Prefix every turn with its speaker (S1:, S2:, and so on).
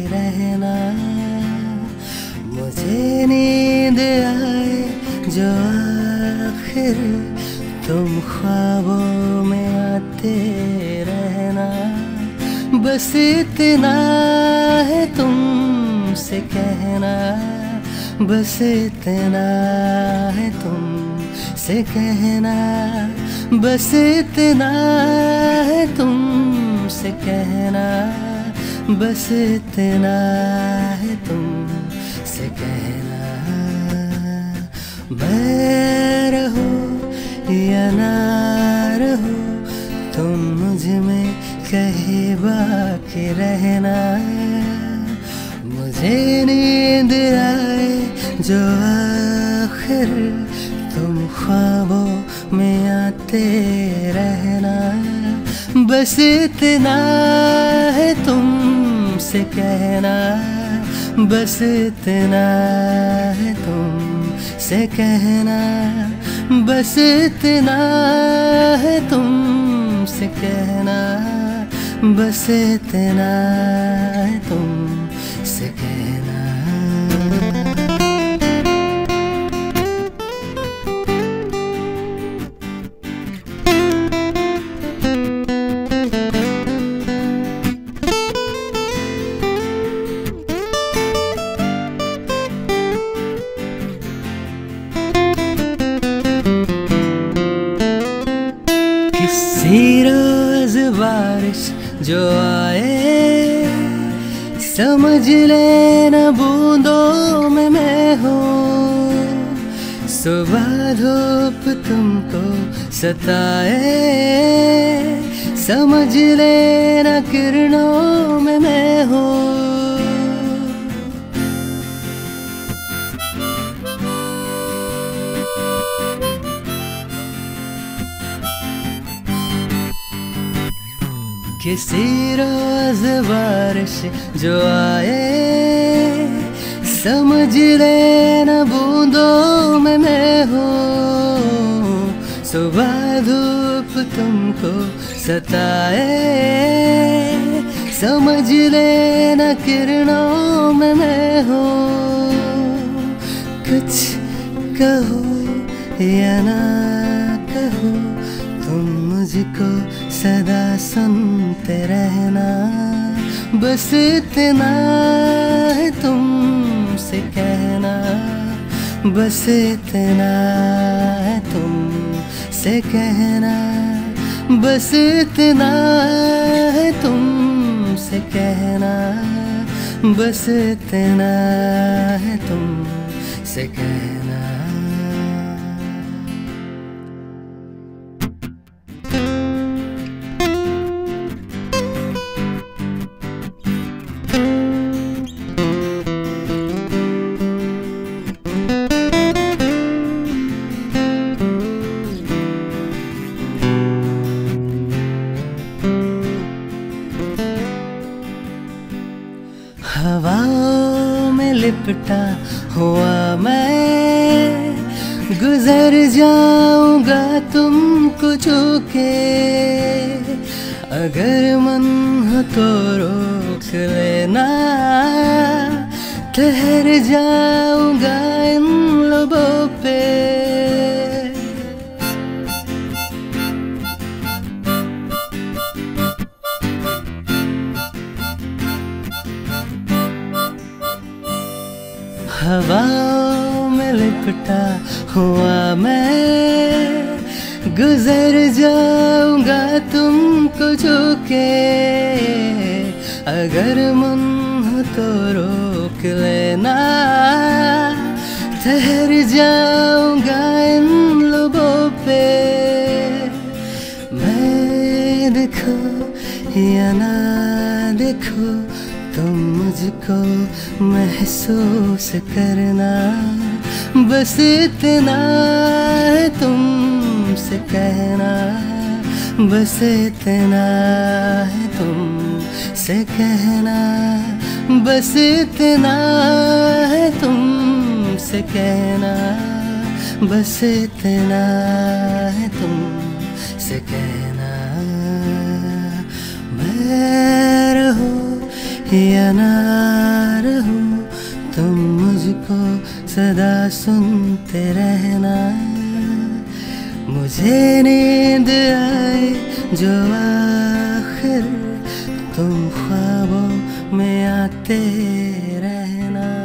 S1: रहना। मुझे नींद आए जो आखिर तुम ख्वाबों में आते रहना। बस इतना है तुमसे कहना, बस इतना है तुमसे कहना, बस इतना है तुमसे कहना, बस इतना है तुमसे कहना। मैं रहूं या ना रहूं, तुम मुझ में कहीं बाकी रहना। मुझे नींद आए जो आखिर तुम ख्वाबों में आते रहना। बस इतना है तुमसे कहना, बस इतना है तुमसे कहना, बस इतना है तुमसे कहना, बस इतना है तुमसे कहना। किसी रोज बारिश जो आए, समझ लेना बूंदों में मैं हूँ। सुबह धूप तुमको सताए, समझ लेना किरणों में मैं हूँ। किसी रोज बारिश जो आए, समझ लेना बूंदों में मैं हूँ। सुबह धूप तुमको सताए, समझ लेना किरणों में मैं हूँ। कुछ कहो या ना कहो, तुम मुझको सदा सुनते रहना। बस इतना है तुमसे कहना, बस इतना है तुमसे कहना, बस इतना है तुमसे कहना, बस इतना है तुमसे कहना। हवाओं में लिपटा हुआ मैं, गुजर जाऊंगा तुमको छू के। अगर मन हो तो रोक लेना, ठहर जाऊंगा इन लबों पे। हवाओं में लिपटा हुआ मैं, गुजर जाऊंगा तुमको छू के। अगर मन हो तो रोक लेना, ठहर जाऊंगा इन लबों पे। मैं देखो या ना देखो, तुम मुझको महसूस करना। बस इतना है तुमसे कहना, बस इतना है तुमसे कहना, बस इतना है तुमसे कहना, बस इतना है तुमसे कहना। मैं रहूं या ना रहूं, तुम मुझको सदा सुनते रहना। मुझे नींद आए जो आखिर, तुम ख्वाबों में आते रहना।